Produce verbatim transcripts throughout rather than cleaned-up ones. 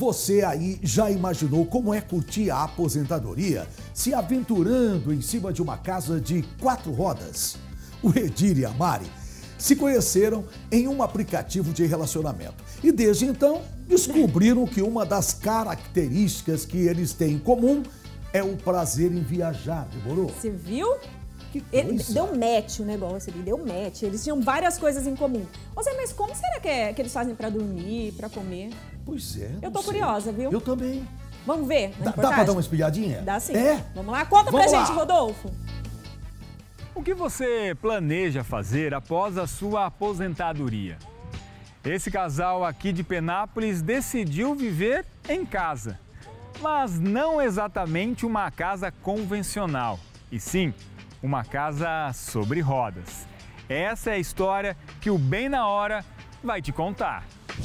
você aí já imaginou como é curtir a aposentadoria se aventurando em cima de uma casa de quatro rodas? O Edir e a Mari se conheceram em um aplicativo de relacionamento e desde então descobriram que uma das características que eles têm em comum é o prazer em viajar, demorou? Você viu? Que Ele coisa. deu match o negócio, ele deu match. Eles tinham várias coisas em comum. Ô Zé, mas como será que, é, que eles fazem pra dormir, pra comer? Pois é. Eu tô sei. curiosa, viu? Eu também. Vamos ver? Dá, dá pra dar uma espiadinha? Dá sim. É? Vamos lá? Conta Vamos pra lá. gente, Rodolfo. O que você planeja fazer após a sua aposentadoria? Esse casal aqui de Penápolis decidiu viver em casa, mas não exatamente uma casa convencional, e sim uma casa sobre rodas. Essa é a história que o Bem na Hora vai te contar.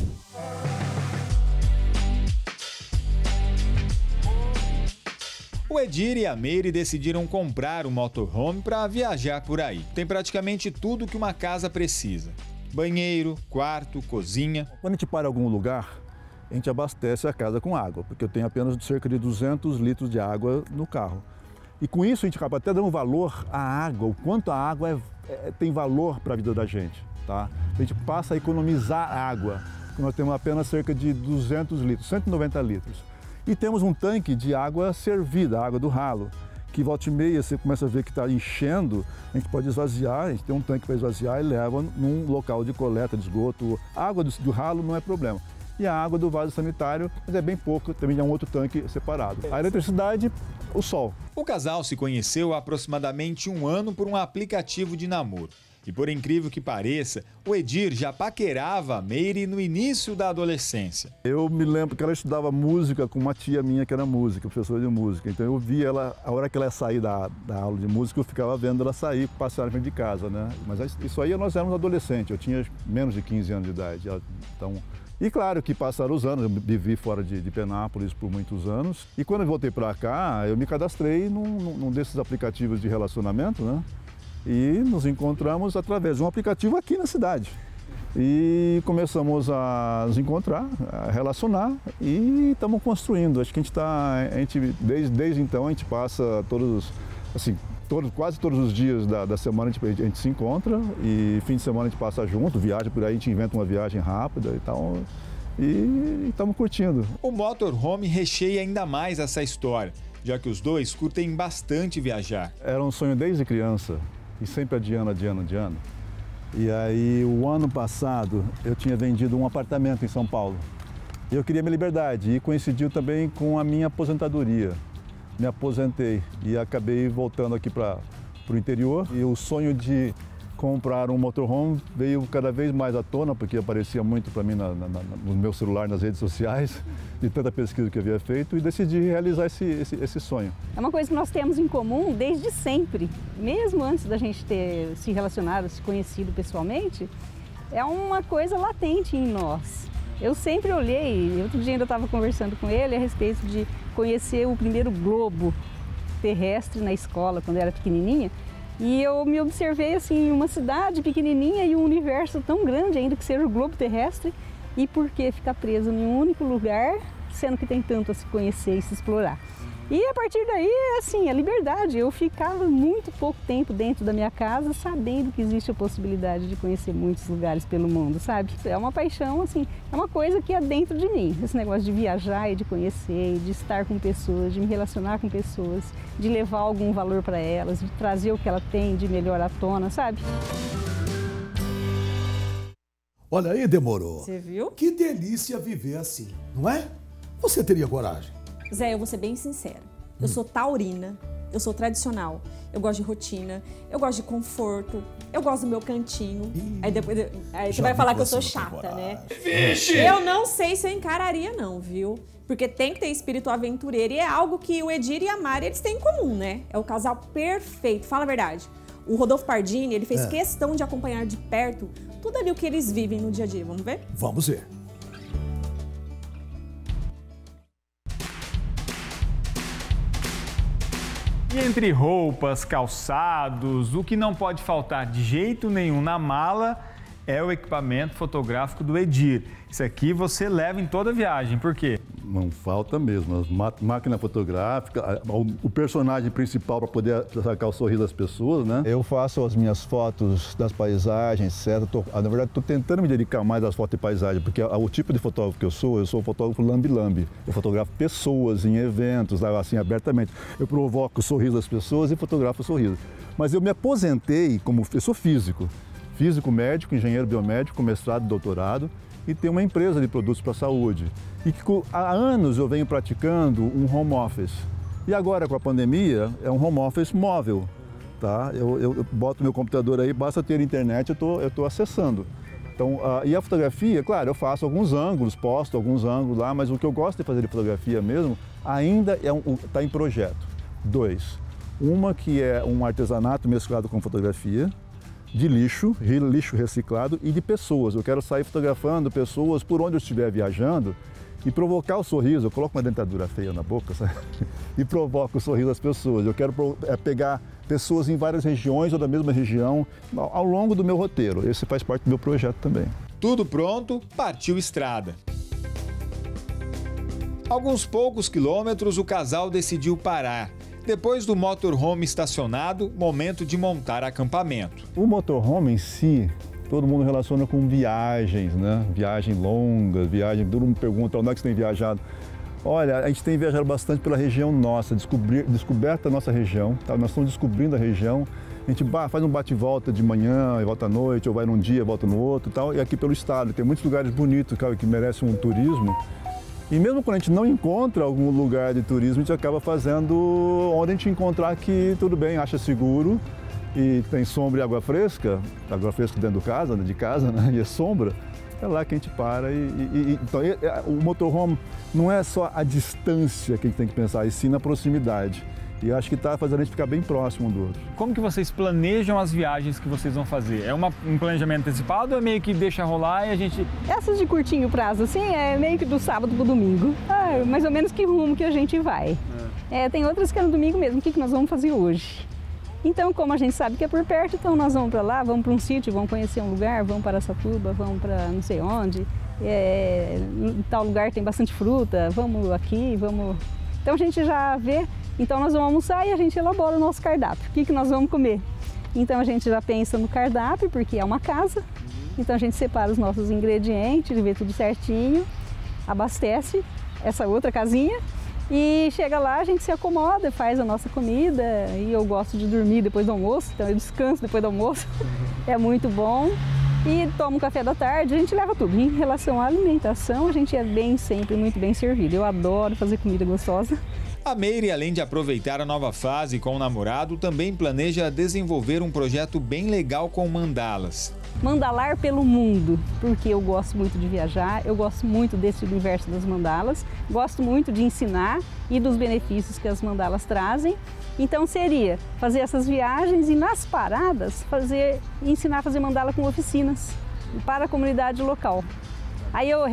O Edir e a Meire decidiram comprar um motorhome para viajar por aí. Tem praticamente tudo que uma casa precisa: banheiro, quarto, cozinha. Quando a gente para em algum lugar, a gente abastece a casa com água, porque eu tenho apenas cerca de duzentos litros de água no carro. E com isso a gente acaba até dando valor à água, o quanto a água é, é, tem valor para a vida da gente, tá? A gente passa a economizar água, nós temos apenas cerca de duzentos litros, cento e noventa litros. E temos um tanque de água servida, água do ralo, que volta e meia você começa a ver que está enchendo, a gente pode esvaziar, a gente tem um tanque para esvaziar e leva num local de coleta de esgoto. A água do, do ralo não é problema. E a água do vaso sanitário, mas é bem pouco, também é um outro tanque separado. A eletricidade, o sol. O casal se conheceu há aproximadamente um ano por um aplicativo de namoro. E por incrível que pareça, o Edir já paquerava a Meire no início da adolescência. Eu me lembro que ela estudava música com uma tia minha que era música, professora de música. Então eu via ela, a hora que ela ia sair da, da aula de música, eu ficava vendo ela sair, passear na frente de casa, né? Mas isso aí nós éramos adolescentes, eu tinha menos de quinze anos de idade. Então... E claro que passaram os anos, eu vivi fora de, de Penápolis por muitos anos. E quando eu voltei para cá, eu me cadastrei num, num desses aplicativos de relacionamento, né? E nos encontramos através de um aplicativo aqui na cidade. E começamos a nos encontrar, a relacionar e estamos construindo. Acho que a gente está, a gente, desde, desde então a gente passa todos, assim, todos, quase todos os dias da, da semana a gente, a gente se encontra e fim de semana a gente passa junto, viaja por aí, a gente inventa uma viagem rápida e tal. E estamos curtindo. O motorhome recheia ainda mais essa história, já que os dois curtem bastante viajar. Era um sonho desde criança. E sempre adiando, adiando, adiando. E aí, o ano passado, eu tinha vendido um apartamento em São Paulo. E eu queria minha liberdade e coincidiu também com a minha aposentadoria. Me aposentei e acabei voltando aqui para o interior. E o sonho de comprar um motorhome veio cada vez mais à tona, porque aparecia muito para mim na, na, na, no meu celular, nas redes sociais, de tanta pesquisa que eu havia feito, e decidi realizar esse, esse, esse sonho. É uma coisa que nós temos em comum desde sempre, mesmo antes da gente ter se relacionado, se conhecido pessoalmente, é uma coisa latente em nós. Eu sempre olhei, outro dia ainda estava conversando com ele a respeito de conhecer o primeiro globo terrestre na escola, quando eu era pequenininha. E eu me observei assim, uma cidade pequenininha e um universo tão grande ainda que seja o globo terrestre. E por que ficar preso em um único lugar, sendo que tem tanto a se conhecer e se explorar? E a partir daí, assim, a liberdade. Eu ficava muito pouco tempo dentro da minha casa, sabendo que existe a possibilidade de conhecer muitos lugares pelo mundo, sabe? É uma paixão, assim, é uma coisa que é dentro de mim. Esse negócio de viajar e de conhecer, de estar com pessoas, de me relacionar com pessoas, de levar algum valor para elas, de trazer o que ela tem de melhor à tona, sabe? Olha aí, demorou. Você viu? Que delícia viver assim, não é? Você teria coragem? Zé, eu vou ser bem sincera. Eu hum. sou taurina, eu sou tradicional, eu gosto de rotina, eu gosto de conforto, eu gosto do meu cantinho. Ih, aí depois aí você vai falar que eu sou chata, né? Vixe! Eu não sei se eu encararia não, viu? Porque tem que ter espírito aventureiro e é algo que o Edir e a Mari, eles têm em comum, né? É o casal perfeito, fala a verdade. O Rodolfo Pardini, ele fez é. questão de acompanhar de perto tudo ali o que eles vivem no dia a dia. Vamos ver? Vamos ver. E entre roupas, calçados, o que não pode faltar de jeito nenhum na mala é o equipamento fotográfico do Edir. Isso aqui você leva em toda viagem, por quê? Não falta mesmo. As má máquina fotográfica, o, o personagem principal para poder sacar o sorriso das pessoas, né? Eu faço as minhas fotos das paisagens, etcétera. Tô, na verdade, estou tentando me dedicar mais às fotos de paisagem, porque a, o tipo de fotógrafo que eu sou, eu sou um fotógrafo lambi-lambi. Eu fotografo pessoas em eventos, assim, abertamente. Eu provoco o sorriso das pessoas e fotografo o sorriso. Mas eu me aposentei como... Eu sou físico. Físico médico, engenheiro biomédico, mestrado, doutorado, e tenho uma empresa de produtos para a saúde. E que há anos eu venho praticando um home office. E agora, com a pandemia, é um home office móvel. Tá? Eu, eu, eu boto meu computador aí, basta ter internet, eu estou acessando. Então, uh, e a fotografia, claro, eu faço alguns ângulos, posto alguns ângulos lá, mas o que eu gosto de fazer de fotografia mesmo, ainda está um, tá em projeto. Dois. Uma que é um artesanato mesclado com fotografia, de lixo, lixo reciclado e de pessoas. Eu quero sair fotografando pessoas por onde eu estiver viajando e provocar o sorriso. Eu coloco uma dentadura feia na boca, sabe? E provoco o sorriso das pessoas. Eu quero é, pegar pessoas em várias regiões ou da mesma região ao longo do meu roteiro. Esse faz parte do meu projeto também. Tudo pronto, partiu estrada. Alguns poucos quilômetros o casal decidiu parar. Depois do motorhome estacionado, momento de montar acampamento. O motorhome em si, todo mundo relaciona com viagens, né? Viagem longa, viagem... Todo mundo pergunta, onde é que você tem viajado? Olha, a gente tem viajado bastante pela região nossa, descobrir, descoberta a nossa região, tá? Nós estamos descobrindo a região. A gente faz um bate-volta de manhã e volta à noite, ou vai num dia, volta no outro e tal. E aqui pelo estado, tem muitos lugares bonitos, cara, que merecem um turismo. E mesmo quando a gente não encontra algum lugar de turismo, a gente acaba fazendo onde a gente encontrar que tudo bem, acha seguro e tem sombra e água fresca, água fresca dentro de casa, de casa, né? E é sombra, é lá que a gente para. E, e, e, então, e, o motorhome não é só a distância que a gente tem que pensar, e sim na proximidade. E acho que está fazendo a gente ficar bem próximo um do outro. Como que vocês planejam as viagens que vocês vão fazer? É uma, um planejamento antecipado ou é meio que deixa rolar e a gente... Essas de curtinho prazo, assim, é meio que do sábado para o domingo. Ah, mais ou menos que rumo que a gente vai. É. É, tem outras que é no domingo mesmo. O que, que nós vamos fazer hoje? Então, como a gente sabe que é por perto, então nós vamos para lá, vamos para um sítio, vamos conhecer um lugar, vamos para Araçatuba, vamos para não sei onde. É, em tal lugar tem bastante fruta, vamos aqui, vamos... Então a gente já vê... Então nós vamos almoçar e a gente elabora o nosso cardápio. O que, que nós vamos comer? Então a gente já pensa no cardápio, porque é uma casa. Então a gente separa os nossos ingredientes, vê tudo certinho, abastece essa outra casinha e chega lá, a gente se acomoda, faz a nossa comida. E eu gosto de dormir depois do almoço, então eu descanso depois do almoço. É muito bom. E toma um café da tarde, a gente leva tudo. Em relação à alimentação, a gente é bem sempre muito bem servido. Eu adoro fazer comida gostosa. A Meire, além de aproveitar a nova fase com o namorado, também planeja desenvolver um projeto bem legal com mandalas. Mandalar pelo mundo, porque eu gosto muito de viajar, eu gosto muito desse universo das mandalas, gosto muito de ensinar e dos benefícios que as mandalas trazem. Então seria fazer essas viagens e nas paradas fazer, ensinar a fazer mandala com oficinas para a comunidade local. Aí eu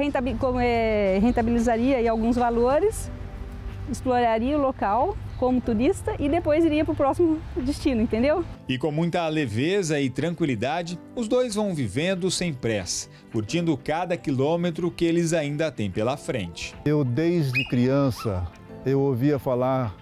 rentabilizaria aí alguns valores, exploraria o local como turista e depois iria para o próximo destino, entendeu? E com muita leveza e tranquilidade, os dois vão vivendo sem pressa, curtindo cada quilômetro que eles ainda têm pela frente. Eu, desde criança, eu ouvia falar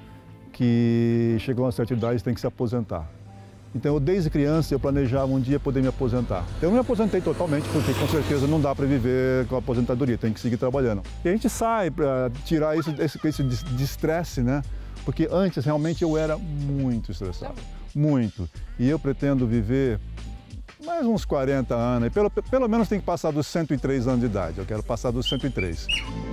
que chegou a uma certa idade tem que se aposentar. Então, eu, desde criança, eu planejava um dia poder me aposentar. Eu não me aposentei totalmente, porque com certeza não dá para viver com a aposentadoria, tem que seguir trabalhando. E a gente sai para tirar isso, esse, esse de estresse, né? Porque antes, realmente, eu era muito estressado, muito. E eu pretendo viver mais uns quarenta anos, pelo, pelo menos tem que passar dos cento e três anos de idade, eu quero passar dos cento e três.